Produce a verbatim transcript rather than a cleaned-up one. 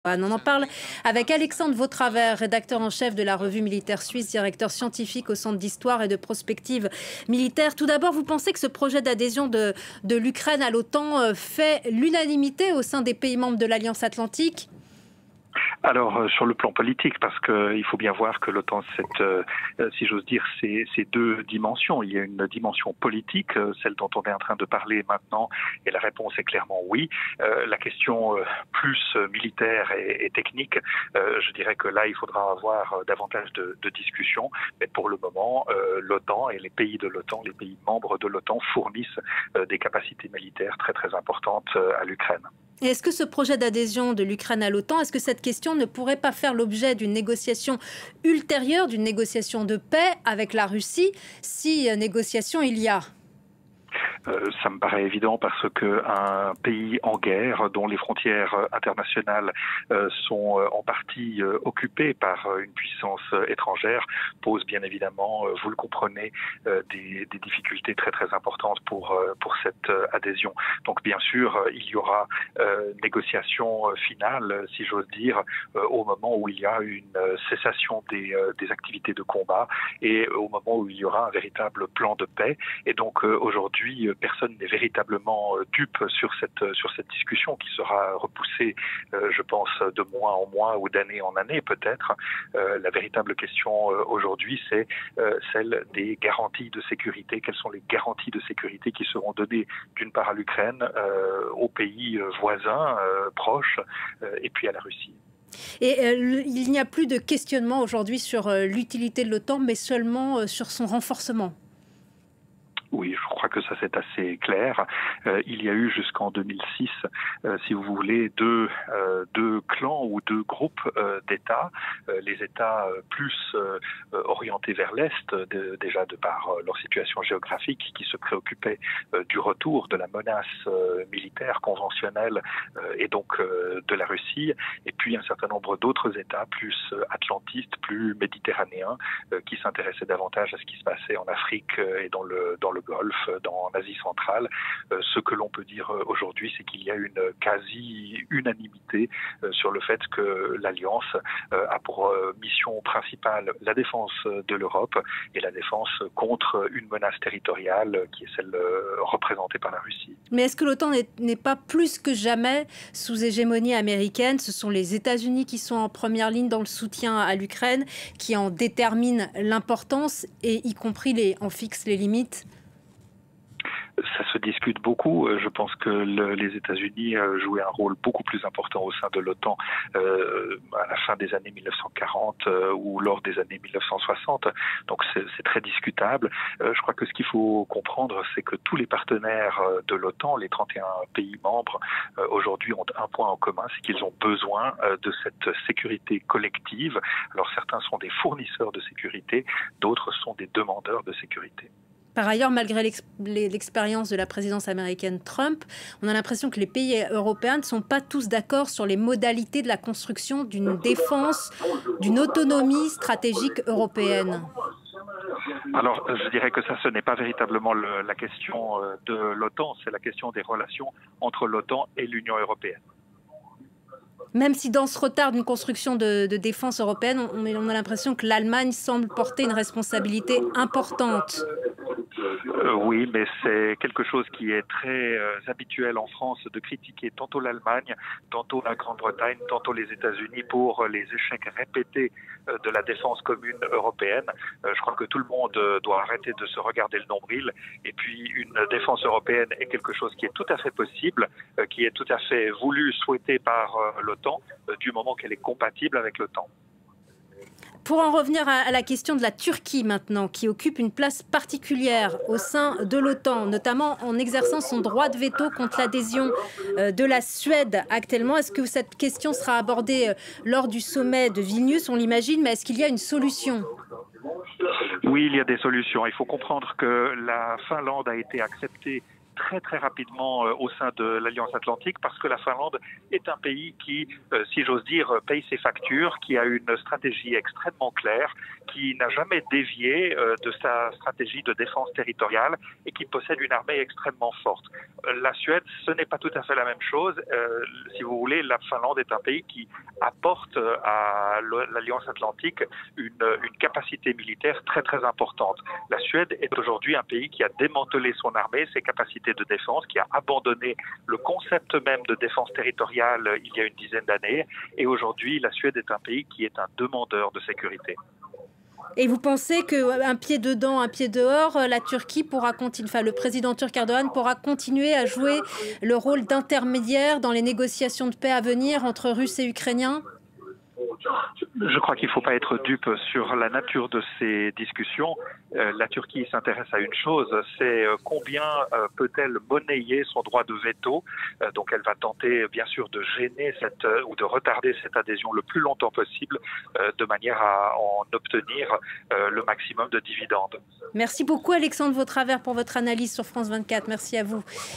On en parle avec Alexandre Vautravers, rédacteur en chef de la revue militaire suisse, directeur scientifique au Centre d'histoire et de prospective militaire. Tout d'abord, vous pensez que ce projet d'adhésion de, de l'Ukraine à l'OTAN fait l'unanimité au sein des pays membres de l'Alliance Atlantique ? Alors, euh, sur le plan politique, parce qu'il faut bien voir que l'OTAN, euh, si j'ose dire, c'est deux dimensions. Il y a une dimension politique, euh, celle dont on est en train de parler maintenant, et la réponse est clairement oui. Euh, la question euh, plus militaire et, et technique, euh, je dirais que là, il faudra avoir euh, davantage de, de discussions. Mais pour le moment, euh, l'OTAN et les pays de l'OTAN, les pays membres de l'OTAN fournissent euh, des capacités militaires très très importantes euh, à l'Ukraine. Et est-ce que ce projet d'adhésion de l'Ukraine à l'OTAN, est-ce que cette question ne pourrait pas faire l'objet d'une négociation ultérieure, d'une négociation de paix avec la Russie, si négociation il y a ? Euh, ça me paraît évident parce qu'un pays en guerre, dont les frontières internationales euh, sont euh, en partie euh, occupées par euh, une puissance euh, étrangère, pose bien évidemment, euh, vous le comprenez, euh, des, des difficultés très très importantes pour, euh, pour cette euh, adhésion. Donc bien sûr, euh, il y aura euh, négociation euh, finale, si j'ose dire, euh, au moment où il y a une euh, cessation des, euh, des activités de combat et au moment où il y aura un véritable plan de paix. Et donc euh, aujourd'hui, personne n'est véritablement dupe sur cette, sur cette discussion qui sera repoussée, euh, je pense, de mois en mois ou d'année en année peut-être. Euh, la véritable question euh, aujourd'hui, c'est euh, celle des garanties de sécurité. Quelles sont les garanties de sécurité qui seront données d'une part à l'Ukraine, euh, aux pays voisins, euh, proches, euh, et puis à la Russie. Et euh, il n'y a plus de questionnement aujourd'hui sur euh, l'utilité de l'OTAN, mais seulement euh, sur son renforcement. Oui, je crois que ça c'est assez clair. Euh, il y a eu jusqu'en deux mille six, euh, si vous voulez, deux, euh, deux clans ou deux groupes euh, d'États. Euh, les États euh, plus euh, orientés vers l'Est, de, déjà de par euh, leur situation géographique, qui se préoccupaient euh, du retour de la menace euh, militaire conventionnelle euh, et donc euh, de la Russie. Et puis un certain nombre d'autres États plus euh, atlantistes, plus méditerranéens, euh, qui s'intéressaient davantage à ce qui se passait en Afrique euh, et dans le, dans le Golfe, dans l'Asie centrale. Euh, ce que l'on peut dire aujourd'hui, c'est qu'il y a une quasi-unanimité euh, sur le fait que l'Alliance euh, a pour euh, mission principale la défense de l'Europe et la défense contre une menace territoriale qui est celle euh, représentée par la Russie. Mais est-ce que l'OTAN n'est pas plus que jamais sous hégémonie américaine? Ce sont les États-Unis qui sont en première ligne dans le soutien à l'Ukraine, qui en déterminent l'importance et y compris les, en fixent les limites? Ça se discute beaucoup. Je pense que le, les États-Unis jouaient un rôle beaucoup plus important au sein de l'OTAN euh, à la fin des années mille neuf cent quarante euh, ou lors des années mille neuf cent soixante. Donc c'est très discutable. Euh, je crois que ce qu'il faut comprendre, c'est que tous les partenaires de l'OTAN, les trente et un pays membres, euh, aujourd'hui ont un point en commun, c'est qu'ils ont besoin euh, de cette sécurité collective. Alors certains sont des fournisseurs de sécurité, d'autres sont des demandeurs de sécurité. Par ailleurs, malgré l'expérience de la présidence américaine Trump, on a l'impression que les pays européens ne sont pas tous d'accord sur les modalités de la construction d'une défense, d'une autonomie stratégique européenne. Alors, je dirais que ça, ce n'est pas véritablement le, la question de l'OTAN, c'est la question des relations entre l'OTAN et l'Union européenne. Même si dans ce retard d'une construction de, de défense européenne, on, on a l'impression que l'Allemagne semble porter une responsabilité importante. Euh, oui, mais c'est quelque chose qui est très euh, habituel en France de critiquer tantôt l'Allemagne, tantôt la Grande-Bretagne, tantôt les États-Unis pour les échecs répétés euh, de la défense commune européenne. Euh, je crois que tout le monde euh, doit arrêter de se regarder le nombril. Et puis une défense européenne est quelque chose qui est tout à fait possible, euh, qui est tout à fait voulu, souhaité par euh, l'OTAN, euh, du moment qu'elle est compatible avec l'OTAN. Pour en revenir à la question de la Turquie maintenant, qui occupe une place particulière au sein de l'OTAN, notamment en exerçant son droit de veto contre l'adhésion de la Suède actuellement. Est-ce que cette question sera abordée lors du sommet de Vilnius? On l'imagine, mais est-ce qu'il y a une solution? Oui, il y a des solutions. Il faut comprendre que la Finlande a été acceptée très très rapidement au sein de l'Alliance Atlantique parce que la Finlande est un pays qui, si j'ose dire, paye ses factures, qui a une stratégie extrêmement claire, qui n'a jamais dévié de sa stratégie de défense territoriale et qui possède une armée extrêmement forte. La Suède, ce n'est pas tout à fait la même chose. Euh, si vous voulez, la Finlande est un pays qui apporte à l'Alliance Atlantique une, une capacité militaire très très importante. La Suède est aujourd'hui un pays qui a démantelé son armée, ses capacités de défense, qui a abandonné le concept même de défense territoriale il y a une dizaine d'années. Et aujourd'hui, la Suède est un pays qui est un demandeur de sécurité. Et vous pensez qu'un pied dedans, un pied dehors, la Turquie pourra continuer, enfin le président turc Erdogan pourra continuer à jouer le rôle d'intermédiaire dans les négociations de paix à venir entre Russes et Ukrainiens ? Je crois qu'il ne faut pas être dupe sur la nature de ces discussions. Euh, la Turquie s'intéresse à une chose, c'est euh, combien euh, peut-elle monnayer son droit de veto. Euh, donc elle va tenter bien sûr de gêner cette, euh, ou de retarder cette adhésion le plus longtemps possible euh, de manière à en obtenir euh, le maximum de dividendes. Merci beaucoup Alexandre Vautravers pour votre analyse sur France vingt-quatre. Merci à vous.